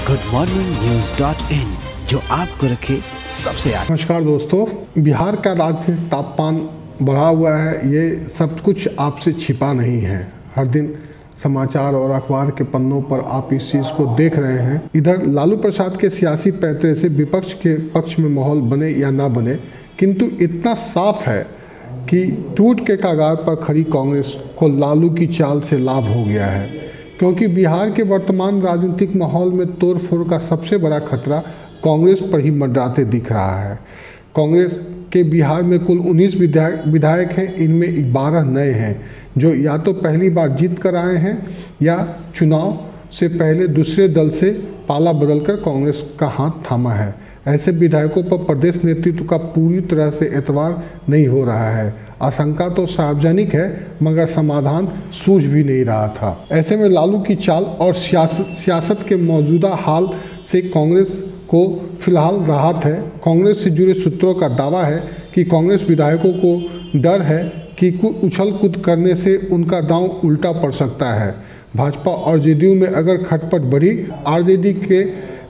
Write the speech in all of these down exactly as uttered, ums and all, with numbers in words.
Good morning news dot in, जो आपको रखे सबसे आगे। नमस्कार दोस्तों, बिहार का राजनीतिक तापमान बढ़ा हुआ है। ये सब कुछ आपसे छिपा नहीं है। हर दिन समाचार और अखबार के पन्नों पर आप इस चीज़ को देख रहे हैं। इधर लालू प्रसाद के सियासी पैंतरे से विपक्ष के पक्ष में माहौल बने या ना बने, किंतु इतना साफ है कि टूट के कगार पर खड़ी कांग्रेस को लालू की चाल से लाभ हो गया है, क्योंकि बिहार के वर्तमान राजनीतिक माहौल में तोड़फोड़ का सबसे बड़ा खतरा कांग्रेस पर ही मंडराते दिख रहा है। कांग्रेस के बिहार में कुल उन्नीस विधायक विधायक हैं, इनमें बारह नए हैं जो या तो पहली बार जीत कर आए हैं या चुनाव से पहले दूसरे दल से पाला बदलकर कांग्रेस का हाथ थामा है। ऐसे विधायकों पर प्रदेश नेतृत्व का पूरी तरह से एतबार नहीं हो रहा है। आशंका तो सार्वजनिक है, मगर समाधान सूझ भी नहीं रहा था। ऐसे में लालू की चाल और सियासत सियासत के मौजूदा हाल से कांग्रेस को फिलहाल राहत है। कांग्रेस से जुड़े सूत्रों का दावा है कि कांग्रेस विधायकों को डर है कि उछल कूद करने से उनका दांव उल्टा पड़ सकता है। भाजपा और जेडीयू में अगर खटपट बढ़ी, आरजेडी के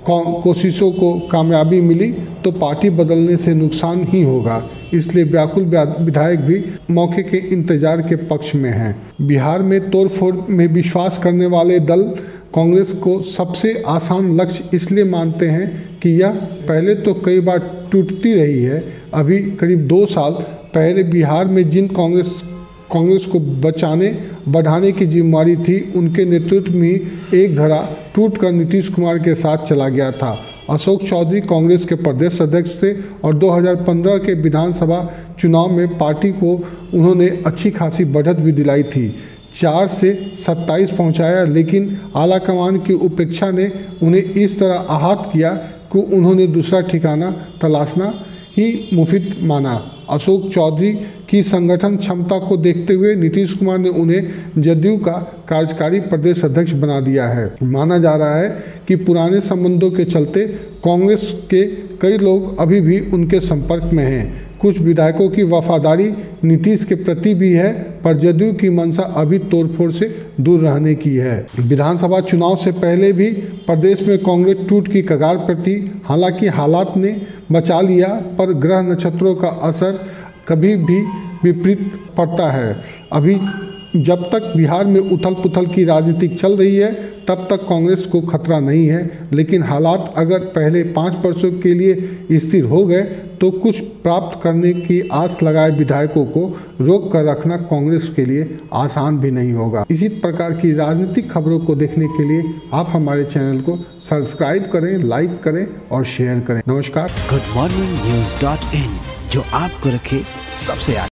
कोशिशों को कामयाबी मिली तो पार्टी बदलने से नुकसान ही होगा। इसलिए व्याकुल विधायक भी मौके के इंतजार के पक्ष में हैं। बिहार में तोड़फोड़ में विश्वास करने वाले दल कांग्रेस को सबसे आसान लक्ष्य इसलिए मानते हैं कि यह पहले तो कई बार टूटती रही है। अभी करीब दो साल पहले बिहार में जिन कांग्रेस कांग्रेस को बचाने बढ़ाने की जिम्मेदारी थी, उनके नेतृत्व में एक धड़ा टूटकर नीतीश कुमार के साथ चला गया था। अशोक चौधरी कांग्रेस के प्रदेश अध्यक्ष थे और दो हज़ार पंद्रह के विधानसभा चुनाव में पार्टी को उन्होंने अच्छी खासी बढ़त भी दिलाई थी, चार से सत्ताईस पहुंचाया। लेकिन आलाकमान की उपेक्षा ने उन्हें इस तरह आहत किया कि उन्होंने दूसरा ठिकाना तलाशना ही मुफीद माना। अशोक चौधरी की संगठन क्षमता को देखते हुए नीतीश कुमार ने उन्हें जदयू का कार्यकारी प्रदेश अध्यक्ष बना दिया है। माना जा रहा है कि पुराने संबंधों के चलते कांग्रेस के कई लोग अभी भी उनके संपर्क में हैं। कुछ विधायकों की वफादारी नीतीश के प्रति भी है, पर जदयू की मंशा अभी तोड़फोड़ से दूर रहने की है। विधानसभा चुनाव से पहले भी प्रदेश में कांग्रेस टूट की कगार पर थी। हालांकि हालात ने बचा लिया, पर ग्रह नक्षत्रों का असर कभी भी विपरीत पड़ता है। अभी जब तक बिहार में उथल पुथल की राजनीति चल रही है, तब तक कांग्रेस को खतरा नहीं है। लेकिन हालात अगर पहले पाँच वर्षों के लिए स्थिर हो गए तो कुछ प्राप्त करने की आस लगाए विधायकों को रोक कर रखना कांग्रेस के लिए आसान भी नहीं होगा। इसी प्रकार की राजनीतिक खबरों को देखने के लिए आप हमारे चैनल को सब्सक्राइब करें, लाइक करें और शेयर करें। नमस्कार। Good morning news dot in, जो आपको रखे सबसे आगे।